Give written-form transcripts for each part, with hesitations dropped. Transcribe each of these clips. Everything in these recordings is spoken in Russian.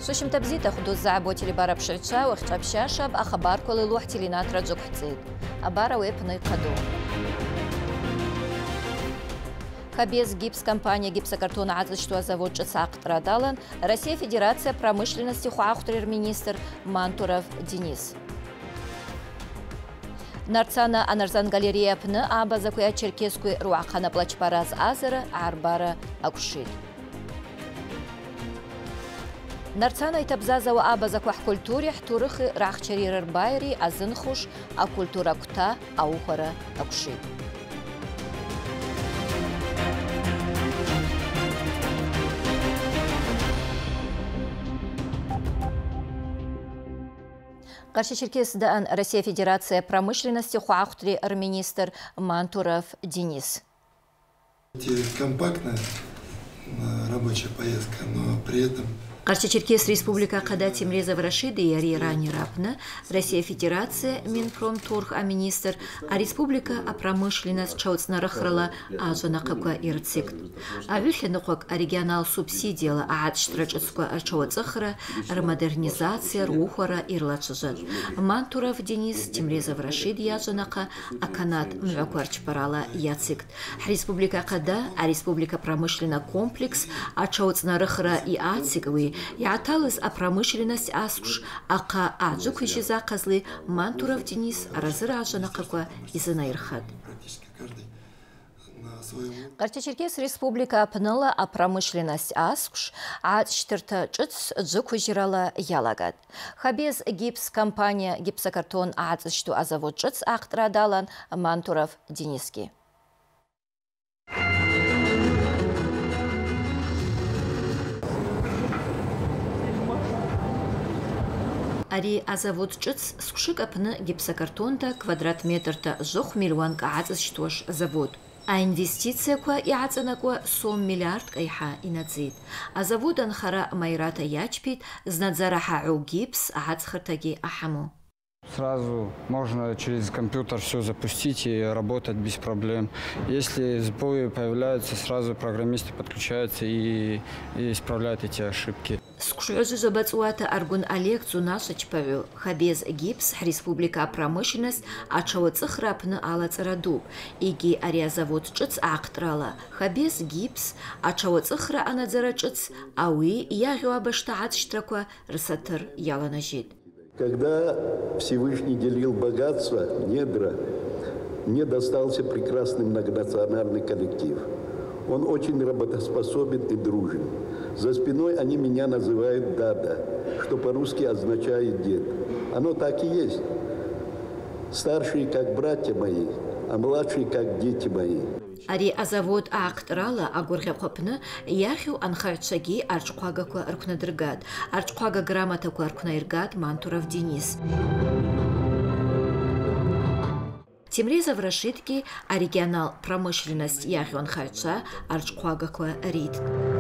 سوشم تبزي تاخدو الزعب تليبارا بشرتشا وخطا بشاشة بأخبار كل لوح تلينات رجب حتزيد أبارا ويب نيقادو Хабез гипс компания гипсокартона Ацличтуа завод Чацакт Радалан, Россия Федерация промышленности хуахтер министр Мантуров Денис. Нарцана Анарзан галерея пны аба закуя черкесскую руахана плачпараз азера арбара акушит. Нарцана итабзаза аба закуах культуре турыхы рахчарир байри азынхуш а культура кута аухара акушит. Карши-Черкесиядан Россия Федерация промышленности хуахтри министр Мантуров Денис. Компактная рабочая поездка, но при этом Карши-Черкес Республика Када Тимрезов Рашиды и Ари Рани Рапна, Россия Федерация, Минпромторг, а министр, а Республика а промышленность Чауцна Рахрала, а Зонакаква Ирцикт. А Вихленокок регионал субсидияла, а Адштрачатская Чауцахра, модернизация Рухора Ирлачажат. Мантуров Денис, Тимрезов Рашид Язонака, а Канат Мвакварчпарала Яцикт. Республика Када, а Республика промышленный комплекс, а Чауцна Рахра и Ациковый. Яаталыз а промышленность аскуш, ака аджук вишиза казлы Мантуров Денис разыра ажанакаква изынаирхат. Карши-Черкес Республика пныла а промышленность аскуш, а четырта чыц джук вижирала ялагат. Хабез гипс компания гипсокартон ацышту азавод чыц актрадалан Мантуров Дениски. Ари азавод чыц скушик апны гипсокартонда квадрат метрта жох миллион каацыз штош завод. А инвестиция ква яцана ква 100 миллиард кайха инадзид. А заводан хара майрата ячпит знадзараха гипс ацхартаги ахаму. Сразу можно через компьютер все запустить и работать без проблем. Если сбои появляются, сразу программисты подключаются и исправляют эти ошибки. Скушуёзу забацуата аргун Олег Цунашич Павел, Хабез гипс, Республика промышленность, а чауцахрапны ала царадуб. Иги ариазавод чыц актрала, Хабез гипс, а чауцахра анадзара чыц, ауи ягюа баштаат штраква рсатыр яланажит. Когда Всевышний делил богатство, недра, мне достался прекрасный многонациональный коллектив. Он очень работоспособен и дружен. За спиной они меня называют «дада», что по-русски означает «дед». Оно так и есть. Старшие как братья мои, а младшие как дети мои. Ари азавод актрала агурхепхопны яхю анхарчаги арчқуагаква аркунадыргад. Арчқуага грамотаква аркунаиргад Мантуров Денис. Тимрезов Рашидки, а регионал промышленность яхю анхарча арчқуагаква рид.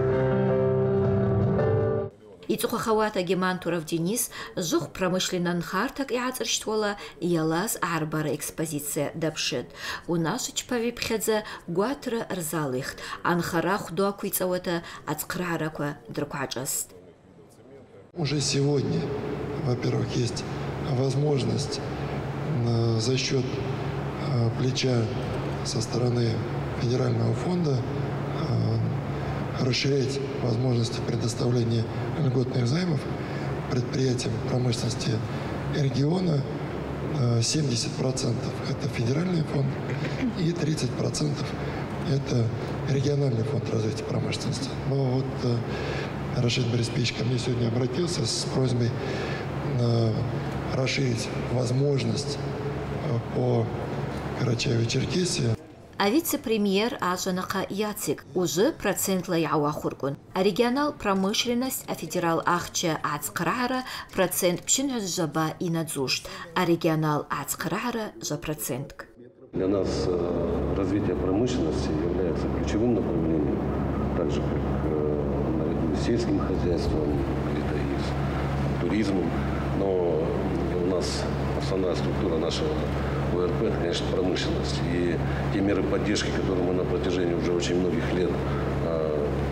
Ицухахаватаги Мантуров Денис жух промышленный хартак и ацерштвола ялаз арбара экспозиция дабшит. У нашич павипхедзе гуатра рзалых, анхарах дуакуицавата ацкрараква друкачаст. Уже сегодня, во-первых, есть возможность за счет плеча со стороны федерального фонда расширять возможности предоставления льготных займов предприятиям промышленности региона. 70% это федеральный фонд и 30% это региональный фонд развития промышленности. Но вот Рашид Борисович ко мне сегодня обратился с просьбой расширить возможность по Карачаево-Черкесии. А вице-премьер Ажанака Яцик уже процентла яуахургун. А регионал промышленность, а федерал Ахча Ацкрара процент пшенез жаба и надзушт, а регионал Ацкрара за процент. Для нас развитие промышленности является ключевым направлением, так же как наряду с сельским хозяйством, где-то и с туризмом. Но у нас основная структура нашего ВРП, это, конечно, промышленность. И те меры поддержки, которые мы на протяжении уже очень многих лет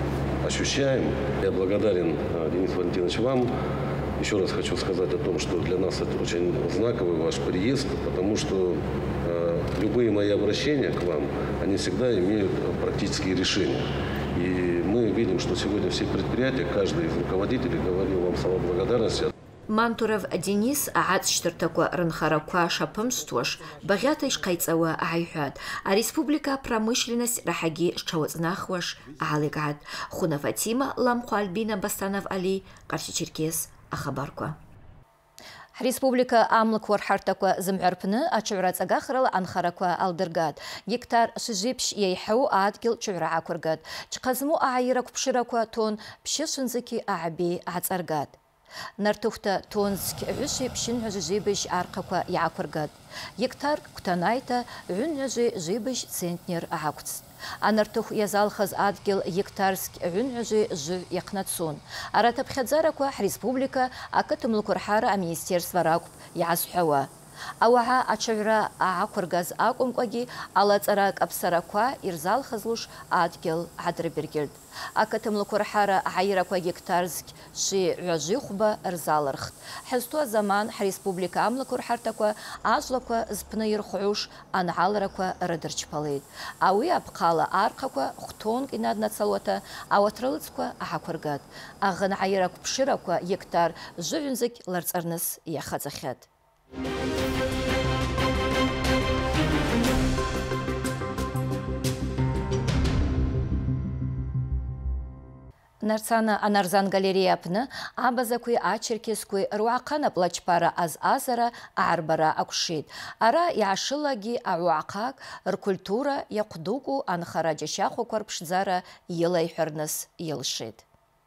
ощущаем. Я благодарен, Денис Валентинович, вам. Еще раз хочу сказать о том, что для нас это очень знаковый ваш приезд, потому что любые мои обращения к вам, они всегда имеют практические решения. И мы видим, что сегодня все предприятия, каждый из руководителей говорил вам слова благодарности. Мантуров Денис ацштыртаква рынхараква шапымстуаш багятайш кайцауа айхат. А республика промышленность рахаги шчауцнахваш алигат. Хуна Фатима Ламху Альбина Бастанов Али Карчи-Черкес Ахабарква. Республика Амлыквар Хартаква Зам'арпны ачура цагахрала анхараква алдыргат. Гектар шижипш яйху адгил чура акургат. Чказму аайра купшираква тон пшешынзыки ааби ацаргат. Нартухта тонск виши пшин жибиш аркаква якургат. Гектар кутанайта вün жибиш центнер акутс. Анартух язалхаз адгил гектарск вün жив якнацун. Аратабхадзараква республика акатымлукурхара министерства ракуп ясхуа. Ауаа ачавра аакургаз акумкаги алацарак апсараква ирзалхазлуш адгил адрбергерд. Акатымлукурхара айраква гектарск ши вяжихуба рзалархт. Хестуа заман республика амлукурхартаква ажлаква збнайрхуш аналраква рыдырчпалейд. Ауи апқала арқаква хтонг инаднацалуата ауатралыцква аакургад. Агын айрак пшираква гектар живюнзик ларцарныс яхазахет. Нарцана Анарзан галерея апны абазакуй ачеркескуй руакана плачпара аз азара арбара акушит. Ара яшылаги ауакак ркультура якудуку анхара жашаху корпшзара елайхерныс елшит.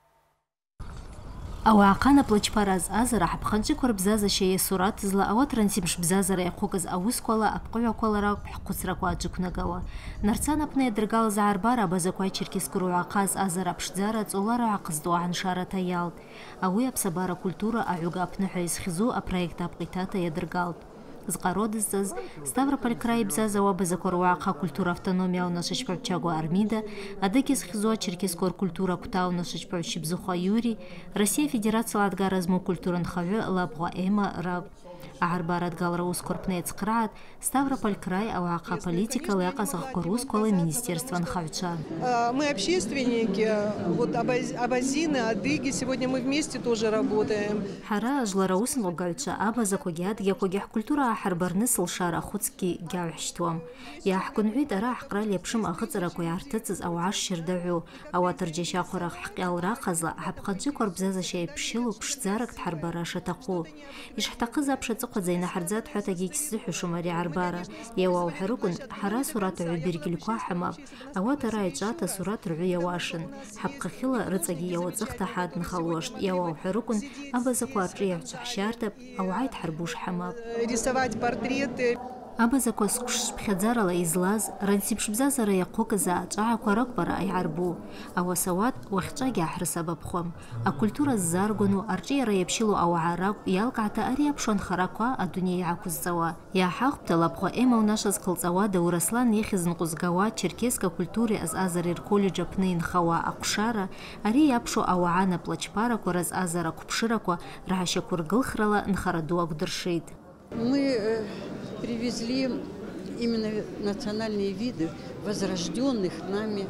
Ауаақана плачпараз азара ҳаԥханҷы қәарбзаза шеie сураҭызла ауат рансимш бзазара иахәыкыз аусқәала апҟыҩақәалара ҳхәыцрақәа аӡәықәнагауа. Нарцан аҟны иадыргалаз аарбара абазақәа ачерқьесқәа руаҟаз азара аԥшӡара ҵоулара аҟызтәу аҳаншарата иалт. Ауи аԥсабара культура аҳәыга аԥны ҳәа изхьӡу апроект апҟиҭата иадыргалт. Зҟародызҵаз Ставрополь край ибзаз ауабазақәа руаҟа культура автономиа аунашыҷпаҩ Армида, адагьы зхьӡу ачерқьесқәа ркультура агәҭа аунашыҷпаҩ Шьыбзыхәа Юри, Россия Федерациала адгара змоу культура нхаҩы Лабӷа Ема ракәын. Аҳарбара адгалра усқәа рҟны иацхраат Ставрополь край ауаҟа политикала иаҟазаӷқәа русқәала министерство нхаҩцәа. Мы общественники, вот абазины, адыги, сегодня мы вместе тоже работаем. Ҳара ажлара усмлгаҩцәа абазақәагьы адгьақәагьы ҳкультура ааҳарбарныс лшара ахәыцгьы гьаҩҳшьҭуам. Иааҳгәынҳәит ара ҳҟра иаԥшым аӷыҵарақәа иаарҭыҵыз ауаа шшьырдаҳәу, ауат рџьашьахәарах ҳҟьалрахазла ҳаԥханҷықәа рбзазашьа иаԥшьылоу ԥшӡарак дҳарбара шаҭаху. Ишҳҭахыз аԥш аҵыхәаӡа инаҳарӡат ҳәатагьы егьсзыҳәашам ари аарбара. Иауауҳәа рыкәын ҳара сураҭаҩы бергьылқәа ҳамап. Ауат ара иҿата сураҭ рҳәы иауашын. Ҳаԥхахьыла рыҵагьы иауаҵыхҭа ҳаднхалуашт. Иауауҳәа рыкәын абазақәа арҿы иаҳәцәа ҳшьартап, ауаа идҳарбуш ҳамап. Рисовать портреты. Абазақәа сҟәшԥхьаӡарала излаз рансиԥшбзазара иахәыкыз ааҿаақәа ракәбара иаарбу. Ауасауат уахьҿагьы аҳрысабапхәам. Акультура ззаргәану арҿы иара иаԥшьылоу ауаа ракәу иалкааҭа ари аԥшу анхарақәа адунеи иаақәызҵауа. Иааҳахәԥта Лабӷа Ема унашьа зхылҵауа Даурасlan ихьыз нҟәызгауа Черкеска культуреи азазареи рколлеџь аҟны инхауа аҟәшара, ари иаԥшу ауаа наплачпарақәа разазара қәԥшырақәа раҳашьақәыргылхрала нхара ду акәдыршеит. Мы привезли именно национальные виды возрожденных нами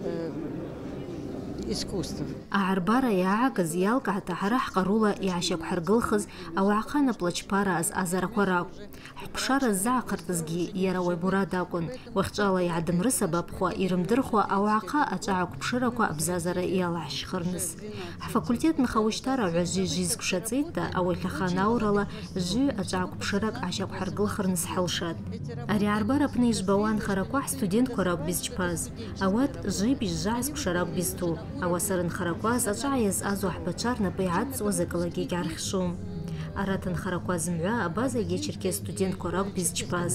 искусств. Аҳарбара иаагаз иалкааҭа ҳара ҳҟарула иаашьақәҳаргылхыз ауааҟа наплачпара азазарақәа ракәын. Ҳҟәшара ззааҟарҵазгьы иара Уаҩмурад акәын. Уахьҿала иаадымрысабапхәа, ирымдырхәа ауааҟа аҿааҟәԥшырақәа абзазара иалаҳшьхырныс. Ҳфакультет нхаушьҭара ҳәа жьизк шаҵеитта ауахьахан аурала жьы аҿааҟәԥшырак аашьақәҳаргылхырныс ҳалшат. Ари аҳарбара аҟны ижбауа анхарақәа ҳстудентқәа ракәын изҿқәаз. Ауат жьи бжьжаҳзқәша ракәын изҭәу. Ауаса рынхарақәа заҵәаа иазҟазу аҳбаҽа рнапы иааҵҵуаз акалагьы егьаархьшәом. Арат анхарақәа зымҩа абазагьы ачеркес студентқәа ракәын изҿқәаз.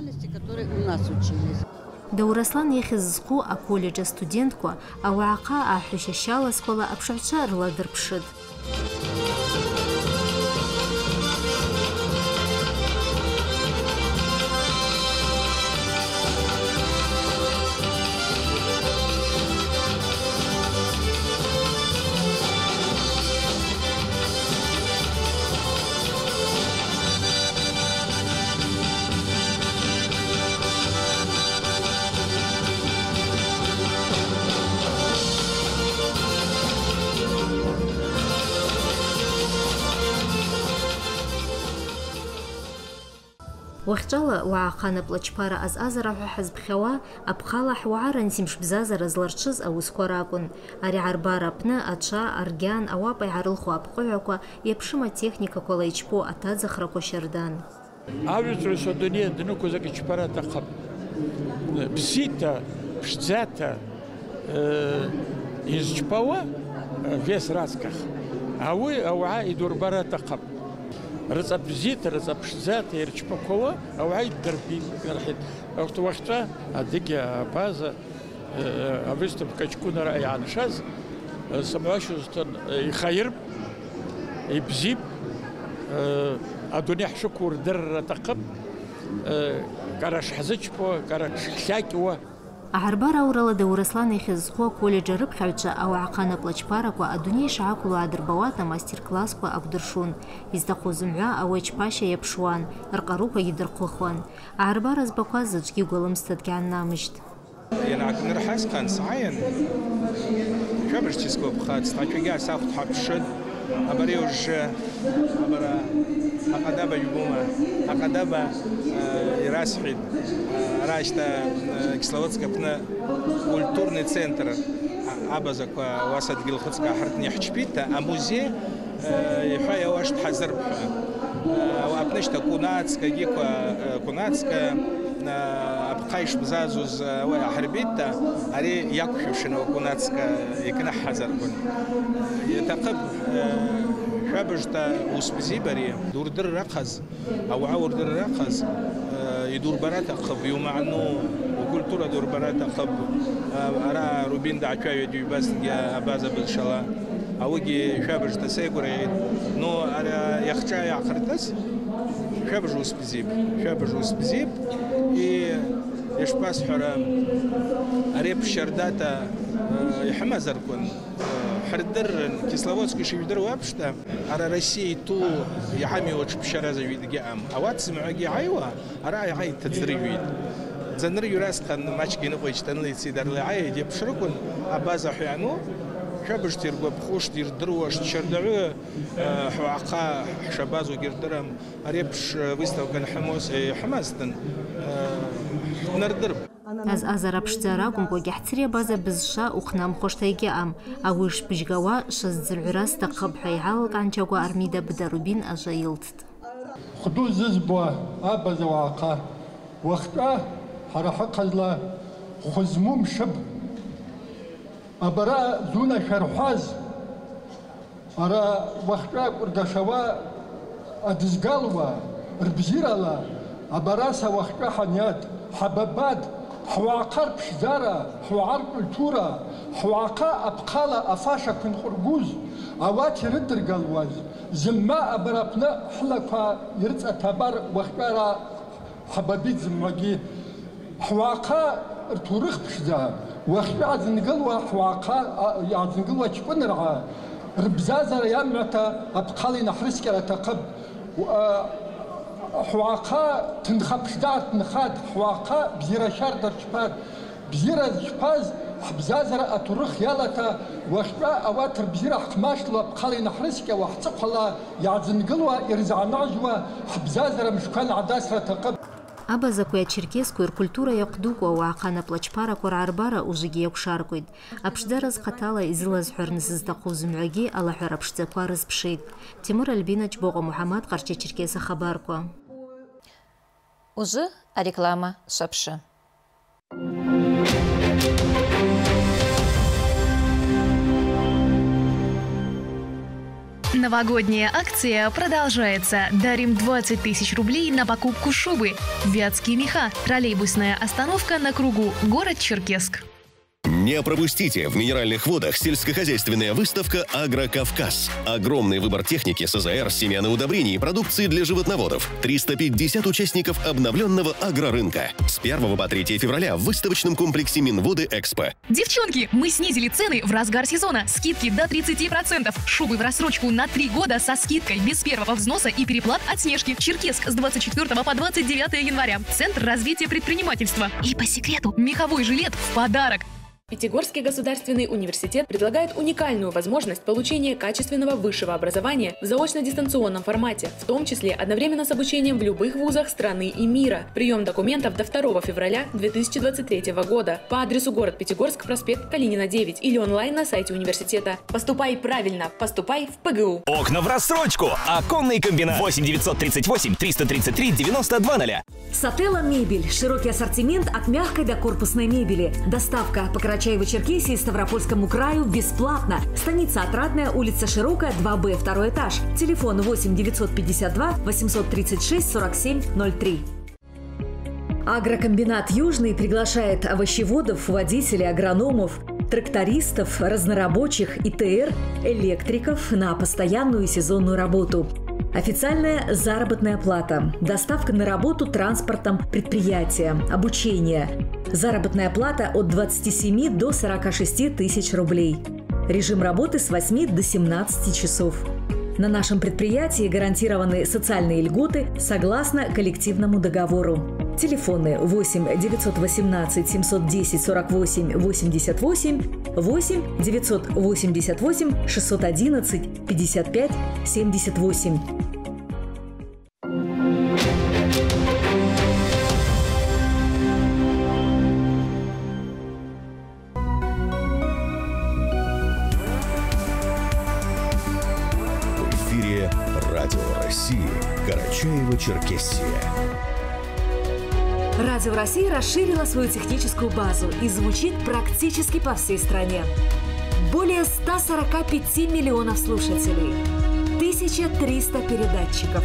Даурасlan ихьыз зху аколлеџь астудентқәа ауааҟа ааҳәышьашьалазқәала аԥшаҳәцәа рладырԥшыт. وخجالة وعقانة بلاتشبارة أزازرة حزب خوا أبخالة حوارا نسيمش بزازر زلرتشز أو سكوراكون أري عربارة بنا أتشا أرجان أوابا يعرلخو أبقوعكو يبشما تكنيكا كولا يجبو أتازخركو شردان أبرز رسودونية دنوكو زكي تشبارة تقب بسيطة بشتزاتا يزجبوا فيس راسكخ أو يدور برا تقب رزق بزيت رزق بشتزات يرجبوا أو دربين الحين وقتها أديك بازا أبستم كشكون رأي عن شاز سمعوش يخير يبزيب أدوني حشكور در تقب كارش حزتشبو كارش شاكوا عربارة ورلا دورسلان يخزخوا كل جرب خلجة أو عقانة بلاتشبارك وأدوني شعاكلو عدربواتنا ماستر كلاس وأقدرشون يزدقوا زمعا أو يجباشا يبشوان رقاروكا يدرقوخوان عربارة زبقوا زجي قولم استدقان نامجد يعني عكن رحاس كان صعين شابرش تسكو بخات ستاكيجا ساخت حبشد أبريوش أبرا أقدابا يبوما أقدابا يراسحيد راشتا كسلواتسكا بنا культурный центр أبازك واسد قلخصكا حرتني حشبيتا أموزي يحيى واش تحذر وأبنشتا كوناتسكا جيكا كوناتسكا أبقايش بزازوز وحربيتا أري يكفيوشنا كوناتسكا يكنا حذر كون يتقب شابجتا وسبزيبري دور در رقص أو عور در رقص يدور برات أخب يوم عنو وكلتورة دور برات أخب أرا روبين دعكاية دي بس يا أبازا بالشلا أوجي شابجتا سيقري نو أرا يخشى يعقرتس شابج وسبزيب يشباس حرام أريب شرداتا يحمزر كون حردر كيسلواتسكي شيدر وابشتا على روسيا تو يحمي وش بشرازة ويدقام أوات سمعي عيوا أرا عي تدريبين زنر يراس كان ماشكي نقوي تنلي تسيدر لعي دي بشركون أبازا حيانو شابش تيرقو بخوش دير دروش تشردعو حواقا شبازو قردرم أريبش ويستو كان حماستن نردرب از ازرابش زراغم بو گحتري بازا بزشا وخنام خوشتايجي ام اوش بجغوا شز العراس تقب حيعالق عن جوا ارميدا بدروبين اجايلتت خدو ززبوا ابازا واقا وقتا حرحق الله خزموم شب ابرا زونا شرحاز ارا وقتا قردشوا ادزقالوا ربزيرالا ابراسا وقتا حنيات حبابات حواقر بشدارة حوار كلتورة حواقا أبقالة أفاشا كن خرجوز أواتي ردر قلواز زما أبرابنا حلقا يرتس أتبار وخبارا حبابيت زماجي حواقا ارتورخ بشدار وخبار زنقلوا حواقا يعزنقلوا تشكون رعا ربزازر يامعتا أبقالي نحرسك لتقب حواقا تنخب شدار تنخاد حواقا بزيرا شار درشباد بزيرا شباز حبزازرا أترخ يالتا وشبا أواتر بزيرا حقماش لبقالي نحرسكا وحتق الله يعزنقلوا يرزع نعجوا حبزازرا مشكان عداسرا تقب أبازاكويا تشيركيسكو كультура يقدوكو وعقانا بلاتشبارا كور عربارا وجيجي يكشاركويد أبشدارز قتالا إزلاز حرنسز دقو زمعاجي على حربشتاكوارز بشيد تيمور البيناج بوغو محمد قرشي تشيركيسا خباركو Уже реклама Шапши. Новогодняя акция продолжается. Дарим 20 тысяч рублей на покупку шубы. Вятские меха. Троллейбусная остановка на кругу. Город Черкесск. Не пропустите в Минеральных водах сельскохозяйственная выставка «Агрокавказ». Огромный выбор техники, СЗР, семян и удобрений и продукции для животноводов. 350 участников обновленного агрорынка. С 1 по 3 февраля в выставочном комплексе Минводы Экспо. Девчонки, мы снизили цены в разгар сезона. Скидки до 30%. Шубы в рассрочку на 3 года со скидкой без первого взноса и переплат от Снежки. Черкесск с 24 по 29 января. Центр развития предпринимательства. И по секрету, меховой жилет в подарок. Пятигорский государственный университет предлагает уникальную возможность получения качественного высшего образования в заочно-дистанционном формате, в том числе одновременно с обучением в любых вузах страны и мира. Прием документов до 2 февраля 2023 года по адресу город Пятигорск, проспект Калинина, 9 или онлайн на сайте университета. Поступай правильно, поступай в ПГУ. Окна в рассрочку. Оконный комбинат. 8 938 333 9200. Сателла мебель. Широкий ассортимент от мягкой до корпусной мебели. Доставка по Карачаево-Черкесии и Ставропольскому краю бесплатно. Станица Отрадная, улица Широкая, 2Б, 2 этаж. Телефон 8 952 836 47 03. Агрокомбинат «Южный» приглашает овощеводов, водителей, агрономов, трактористов, разнорабочих, ИТР, электриков на постоянную и сезонную работу. Официальная заработная плата, доставка на работу транспортом предприятия, обучение. Заработная плата от 27 до 46 тысяч рублей. Режим работы с 8 до 17 часов. На нашем предприятии гарантированы социальные льготы согласно коллективному договору. Телефоны 8 918 710 48 88, 8 988 611 55 78. В эфире Радио России Карачаево-Черкесия. Радио России расширило свою техническую базу и звучит практически по всей стране. Более 145 миллионов слушателей, 1300 передатчиков.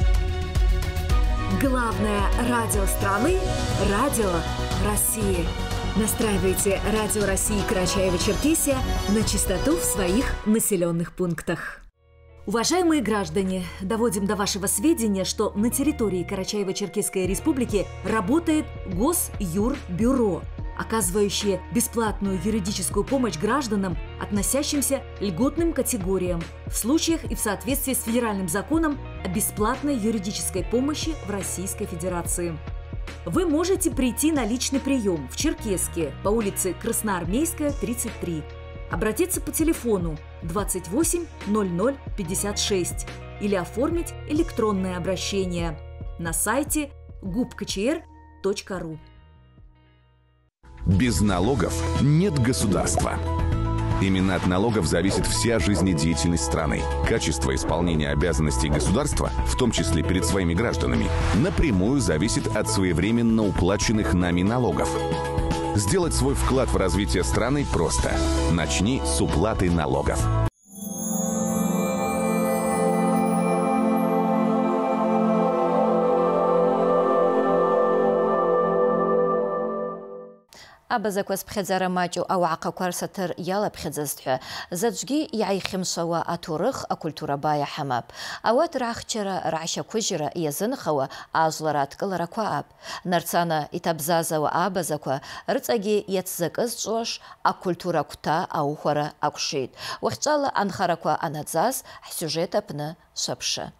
Главное радио страны – Радио России. Настраивайте Радио России Карачаево-Черкесия на частоту в своих населенных пунктах. Уважаемые граждане, доводим до вашего сведения, что на территории Карачаево-Черкесской республики работает Госюрбюро, оказывающее бесплатную юридическую помощь гражданам, относящимся к льготным категориям, в случаях и в соответствии с федеральным законом о бесплатной юридической помощи в Российской Федерации. Вы можете прийти на личный прием в Черкесске по улице Красноармейская, 33. Обратиться по телефону 28 00 56 или оформить электронное обращение на сайте gubkcr.ru. Без налогов нет государства. Именно от налогов зависит вся жизнедеятельность страны. Качество исполнения обязанностей государства, в том числе перед своими гражданами, напрямую зависит от своевременно уплаченных нами налогов. Сделать свой вклад в развитие страны просто. Начни с уплаты налогов. Абазаквас бхедзара маҷу ауақа кварсатыр яла бхедзастху заджги яйхимшава атурых акультура бая хамаб ават рахчара раша кужира язынхава ажлара ткалара квааб нарцана итабзазава абазаква рыцаги яцзакыз чош акультура кута аухара акшит вахчала анхараква анадзаз сюжета пна шапша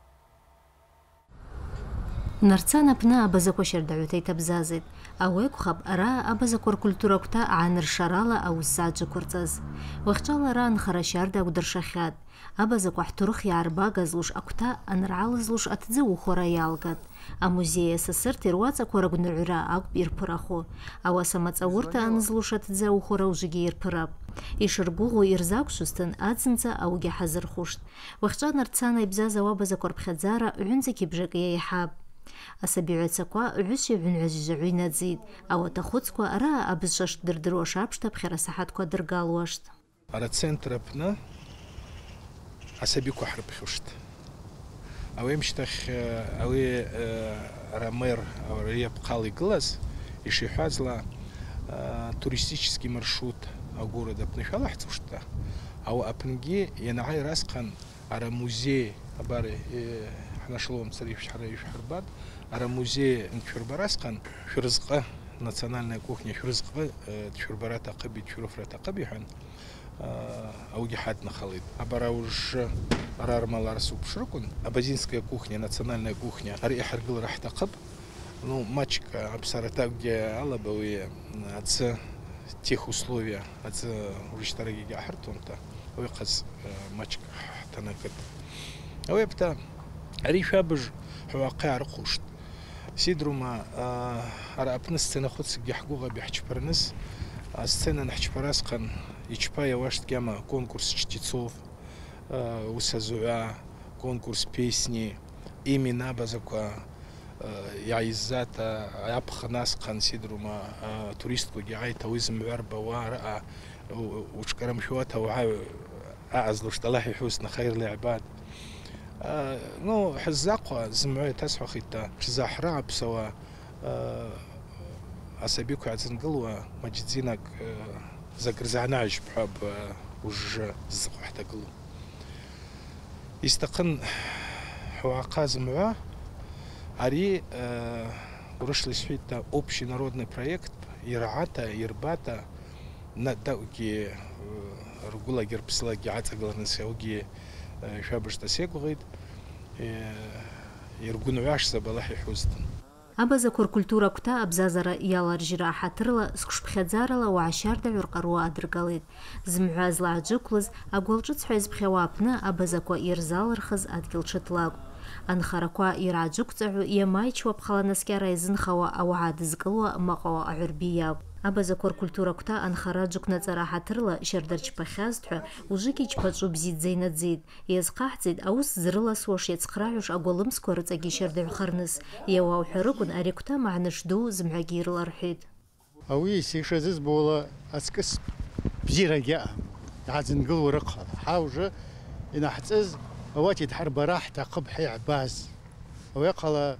нарцана пна абазаква шердаута итабзазит أويك خب أرا أبزكور كولتورا كتا عن الشرالة أو الساج كورتاز وخجال ران خراشاردا ودرشخات أبزكو احترخ يعربا غزلوش أكتا أنرعالزلوش أتزو خوريالغات أموزيه سسر ترواتsa كورغن عرا أو بيربراخو أو سمت أورتا أنزلوش أتزو خورا وجيجي يربراب يشربوغو يرزاكشستن أدزنزا أو جحزر خوشت وخجال نرتسانا يبزازا وابزكور بخدزارا عنزكي بجاقيا يحاب أسابيعتكوا عشي عن عجيجعوينا تزيد أو تاخدكوا أرا أبزشش دردرو شابشتا بخير ساحتكوا درقالوشت أرا تسنتر بنا أسابيكوا حرب خوشت أو يمشتخ أو رامير أو رياب قالي глаз يشي حازلا туристический маршрут أو города Пнихалахцушта أو أبنجي ينعي راسقا أرا музей أباري нашлом царев шарай шарбат, ара музей Чурбарасқан, Чурзqa национальная кухня Чурзqa, Чурбарата Qabi, Чурофрата Qabihan, аугихат нахалит. Абара уж арармалар супшрукун, абазинская кухня, национальная кухня, ари харгил рахтaqab, ну мачка абсарата где алабауи отца тех условия от уличтараги ахартунта ويقص ماتش تناقض أو يبتا عريفة بج واقع رقوشت سيدرو ما على أبنس تناخد سجى حقوقه بيحكي برنس السنة نحكي براس قن يشبايا واشت جاما كونكورس чтецов وسازوع كونكورس بيسني имена базаква яизата япх нас قن سيدرو ما туристку جاي توزم عربة وارا وشكرم شواتها وعاي أعزلوش طلعي حوسنا خير لعباد نو حزاقوا زمعي تسحو خيتا زحرا بسوا أسابيكو عزنقلوا مجدينك زقرزعناج بحب وج زقو حتى قلو يستقن حواقا زمعا عري ورش لسفيتا общий народный проект يرعاتا يرباتا نداوكي رجولا جربسلا جعات أقلنا سوقي شابش تسيقوغيد يرجون وعش سبلاحي حوزتن. أبزكور كولتورا كتا أبزازرا يالا رجرا حترلا سكش بخزارلا وعشار دا عرقروا أدرقاليد زمعاز لعجوكلز أقولجت حيز بخوابنا أبزكوا إرزال رخز أدقلشت لاغو أنخاركوا إراجوك تعو يمايش وبخلا نسكارا يزنخوا أو عاد زقلوا مقوا عربية أبزكور كولتورا كتا أنخراجوك نتزرا حترلا شردرش بخازتحو وجيكيش باتشو بزيد زينة زيد يزقاح زيد أوس زرلا سوش يتسقراعوش أقولم سكورت أجي شردر خرنس يواو حرقون أريكتا معنش دو زمعاقير الأرحيد أوي سيشازيز بولا أسكس بزيرا جاء عزنقل ورقها حاوجة إنا حتسز أواتي تحرب راح تقبحي عباس ويقلا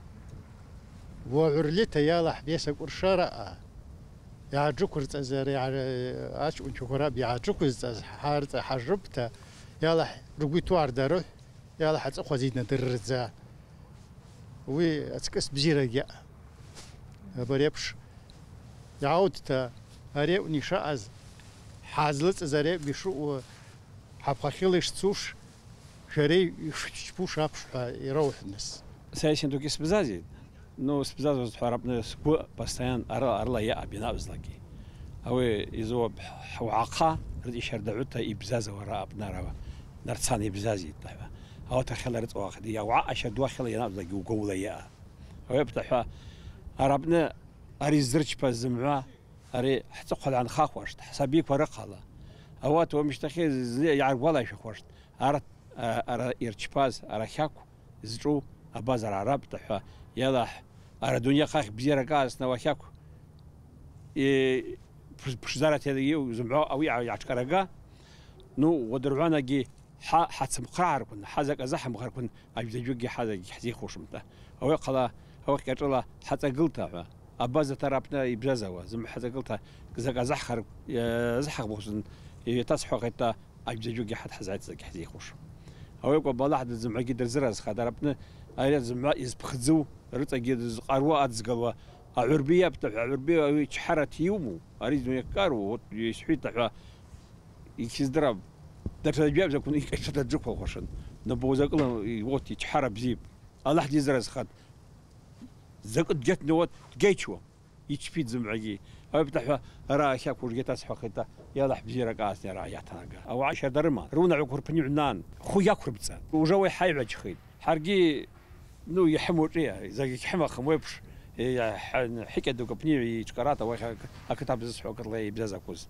وعرلتا يالح بيسك ورشارة يعجوك رتزاري عاش ونشوكراب يعجوك حارت حجبته يالح رقيتو عرداروح يالح حتأخذ زيدنا درزا وي أتكس بزيرا جاء بريبش يعودتا أريب نشاز حازلت زاري بيشو حبخيلش تسوش شري يشبوش عبش يروح الناس سايسين دوكي سبزازي نو سبزاز حربنا سبوع بستان أرلا يا بنا بزلاقي أو يزوب وعقا ردي شردعوتا يبزاز وراء ابنارا نرتسان يبزازي طيبا أو تخلرت واخد يا وعا شد واخل ينام بزلاقي وقولا يا أو يبتحوا أربنا أري زرج بزمعة أري حتى قل عن خاخوشت حسابيك ورقلا أوات ومشتخي يعرف ولا يشخوشت أرى إرتشباز أرى حكو زرو أبازر عرب تحوا يلا أرى دنيا خاخ بزيرة قاس نواحكو بشزارة هذه وزمعوا أوي يعتقرقا نو ودرعنا جي حتى مقرار كنا حزق أزحم مقرار كنا أجدجوجي حزق حزي خوشمته أو قلا أو كتلا حتى قلتها أبازة ترابنا يبزازوا زم حتى قلتها زق أزحر زحق بوسن يتصحوا قتا أجدجوجي حد حزعت زق حزي خوش أو يقول بالله حد زمع جدر زرز خدربنا أيضا زمع يزبخزو رت جد قروة أتزقوا عربية بتاع عربية يشحرت يومو أريد يكارو يسحيت تاع يكسدرب درس الجواب زكون يكسر الجوك وخشن نبوزك له يوت يشحر بزيب الله حد يزرز خد زكت جت نوت جيتشوا يشفيت زمعي أو بتاع راه شاكور جت أسحقته يلا حبزيرة قاسني راه يعتنقه أو 10 درما رونا عكور بني عنان خو ياكل بتسان وجوي حي خيل حرقي نو يحمو ريا زي يحمى خموبش حكى دوك بني يشكراته ويا كتاب زسحو قال لي بزاز كوز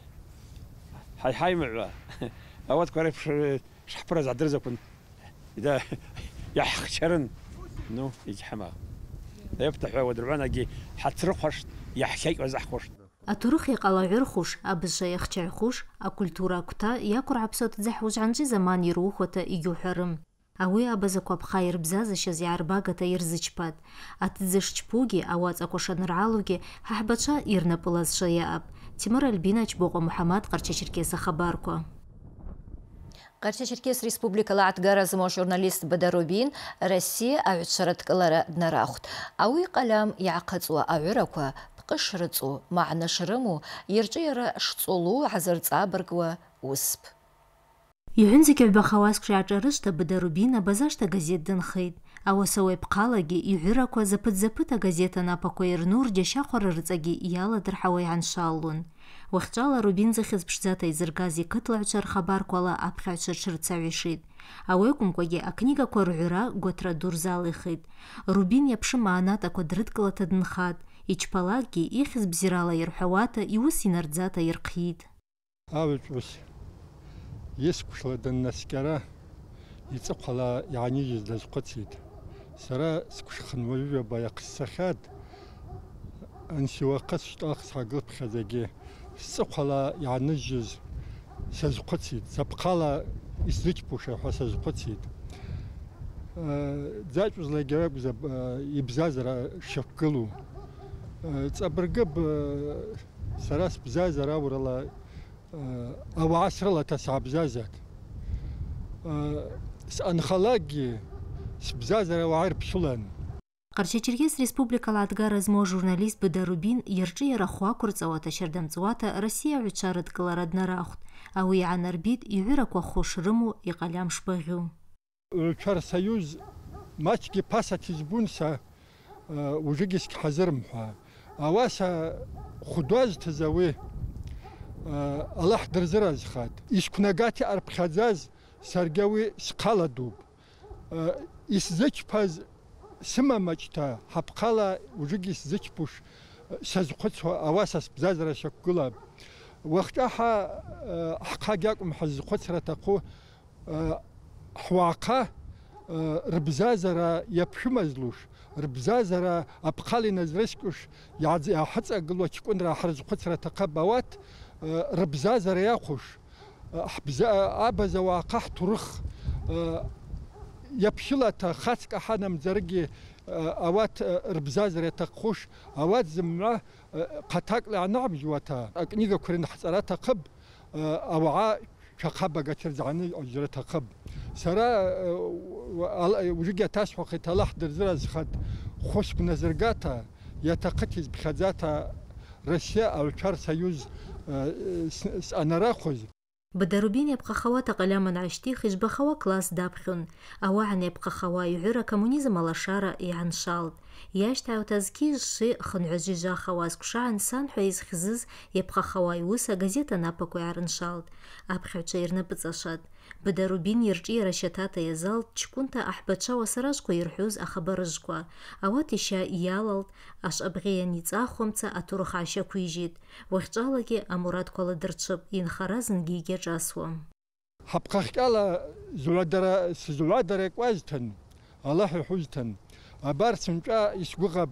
حي مع أوقات كارف شحبرز عدرز كن إذا يحشرن نو يحمى يفتح ودرعنا جي حترخش يحكي وزحخش أترخي قلا عرخوش أبز يخشع خوش أكولتورا كتا ياكر عبسوت زحوج عن زمان يروح وتا إيجو حرم أوي أبزكوا بخير بزاز شز يعرباغة يرزج باد أتزش بوجي أوات أكوش نرعالوجي ححبتشا إيرنا بلاز شياب تمر البيناج بوغو محمد قرشة شركيسة خباركو قرشة شركيس ريسبوبليكا لعت غارزمو جورناليست بدروبين روسيا أعتشرت كلارا دنراخت أوي قلام يعقدوا أعركوا بقشرتوا مع نشرمو يرجير شطولو عزرت أبرقوا وسب Иҳәынзагьы ҩбахауазк шиаҿарышьҭа Быда Рубин абазашҭа газет дынхеит. Ауаса уеиԥҟалагьы иҳәырақәа запыт-запыт агазет анапақәа ирну рџьашьахәара рыҵагьы иаладырҳауа ианшаллон. Уахьчӏвала Рубин захьыз ԥшӡата изыргаз иқыҭлаҩцәа рхабарқәала аԥхьаҩцәа рҽырцаҩишит. Ауи акәымкәагьы акнигақәа рҳәара гәаҭра ду рзалихит. Рубин иаԥшым маанатақәа дрыдкылата дынхат. Ичпалакгьы ихьыз бзирала ирҳәауата иус инарӡата ирхъит. Ауаҩҵәус исқәшла даннаскьара иҵыхәала иаанижьыз дазхъвыцит. Сара сгәышхануаҩыжәаба иахъссахьат анси-уахъа сшьтәалха сгӏагылпхьазагьи сҵыхәала иаанижьыз сазхъвыцит. Запхъала исзычпуша хӏва сазхъвыцит. Дзачӏвызлагьи акӏвзапӏ йбзазара шаквгылу. Ҵабыргыпӏ сара сбзазара аурала ауагӏа срылата сгӏабзазат. Съанхалакӏгьи сбзазара ауагӏа йырпшвылан. Къарча-Черкес республикала адгара змоу журналист Быда Рубин йыршӏыйара хваквырцӏауата щардамцӏуата Россиягӏвчва рыдкылара днарахвтӏ. Ауи йгӏанарбитӏ йгӏвыраква хвыш рыму йкъальам шбагъьу. Рчва рсоюз мачӏкӏи пасати збунса ужыгьи сгьхӏазырмхӏва. Ауаса хвдвазтыз ауи Аллахӏ дырзыразхатӏ. Йсквнагата йъарпхьадзаз саргьи ауи схъаладупӏ. Йсзычпаз сымамачӏта хӏапхъала ужыгьи сзычпуш сазхъвыцуа ауаса сбзазара саквгылапӏ. Уахьчӏва хӏхъагьи акӏвым хӏыззхъвыцра атахъу хӏуагӏахъа рбзазара йапшвымазлуш, рбзазара апхъала йназрыскӏуш йгӏахӏыцӏагылуа чкӏвынра хӏрызхъвыцра атахъыпӏ. Ауат рбзазара йахвуш абаза уагӏахъа хӏтурых йапщылата хацкӏа хӏанамдзарыгьи ауат рбзазара йатахъуш. Ауат зымгӏва хъатакӏла йгӏанагӏбжьуата акнигаква рынхӏцӏара атахъыпӏ. Ауагӏа швахъабага тшырзгӏанижьра атахъыпӏ. Сара ужыгьи атасхӏвахитӏ Аллахӏ дырзыразхатӏ хвыскв назыргата йатахъыта йызпхьадзата Россия агӏвчва рсоюз съанарахвыз. Быда Рубин йапхъахауа такъальам ангӏащтих йжвбахауа класс дапхьун. Ауагӏан йапхъахауа йгӏвыра коммунизм алашара йгӏаншалтӏ. Йащтагӏута зкьыжвшви хынгӏважвижвахауа сквшагӏан санхӏва йызхьзыз йапхъахауа йуыса газета напаква йгӏарыншалтӏ. Апхьагӏвчва йырнапӏыцӏашватӏ. Быда Рубин йыршӏыйара щатата йазалтӏ чкӏвынта ахӏбачва уасаражвква йырхӏвуз ахабарыжвква. Ауат йща йалалтӏ, ашвъабгъьы йаницӏахуамца атурых гӏащаквижьитӏ. Уахьчӏвалагьи амурадква лыдырчвыпӏ, йынхара зынгьи йгьашӏасуам. Хӏапхъахькӏьала сзгӏвадара йкӏвазтын, Аллахӏ йхӏвузтын. Абар сымчӏва йсгвыгъапӏ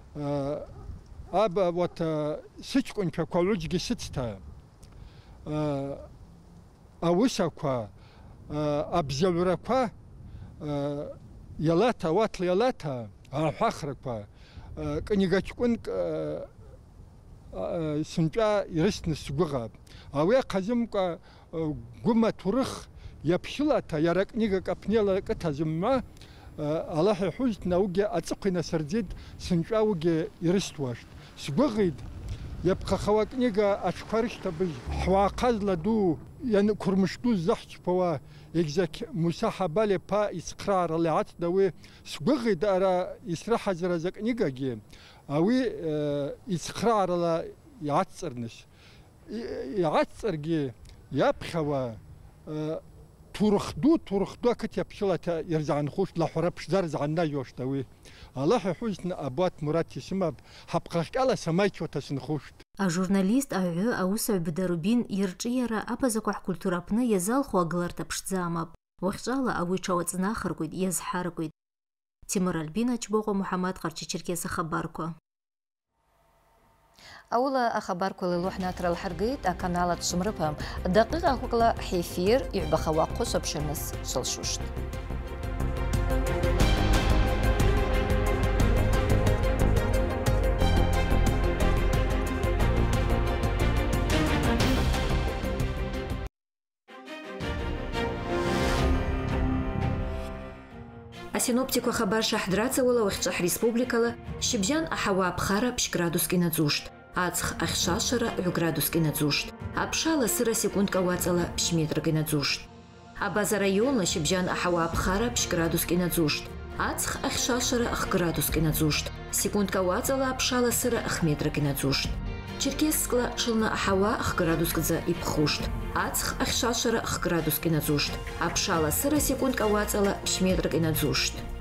аба сычкӏвынчваква гӏвыджьгьи сыцта ауысаква абзагӏвраква йалата ауатла йалата ахӏвахраква кӏнигачкӏвынкӏ сымчӏва йрысныс сгвыгъапӏ. Ауи ахъазымкӏва гвыма турых йапщылата йара кӏнигакӏ апныла кӏыта зымгӏва Аллахӏ йхӏвузтын ауыгьи ацӏыхъва йнасырдзитӏ, сымчӏва ауыгьи йрыстуаштӏ. Сгвыгъитӏ йапхъахауа книга атшква рыщтабыжь хӏуагӏахъа зладу йанквырмышду ззахӏчпауа йгьзакь Муса Хабаль йпа йцхърагӏарала йгӏацӏтӏ. Ауи сгвыгъитӏ аъара йсрыхӏазыраз акнигагьи ауи йцхърагӏарала йгӏацӏцӏырныс. Йгӏацӏцӏыргьи йапхьауа турыхду акыт йапщылата йырзгӏанхуш лахӏвара пшдза рзгӏаннажьуаштӏ. Ауи Аллахӏ йхӏвузтын абуат мурад йсымапӏ, хӏапхъахькӏьала самайчуата сынхуштӏ. Ажурналист агӏвгӏвы ауысагӏв Быда Рубин йыршӏыйара абазаква хӏкультура апны йазалху агыларта пшдза амапӏ. Уахьчӏвала ауи тшауацӏнахырквитӏ, йазхӏарквитӏ. Тимур Альбина, Чбогъва Мухӏамад, Къарча-Черкес ахабарква. Аула ахабарква лилухӏна лхӏыргитӏ аканала тшвмрыпа дакъикъа хвыкӏла хӏефир йгӏвбахауа хъвышвапшырныс швылшуштӏ. Асиноптиква хабар шахӏдрацауала уахьчӏвахӏ республикала щыбжьан ахӏауа апхара 5 градускӏ йнадзуштӏ. Ацх ахьшашвара 2 градускӏ йнадзуштӏ. Апшала сыра секундкӏа уацӏала 5 метркӏ йнадзуштӏ. Абаза районла шибжан ахава абхара 5 градус кинадзушт. Ацх ахшашара 1 градус кинадзушт. Секундка вацала апшала сыра 1 метр кинадзушт. Черкесскла шылна ахава 1 градус кдза ипхушт. Ацх ахшашара 1 градус кинадзушт. Апшала сыра секундка вацала 5 метр кинадзушт.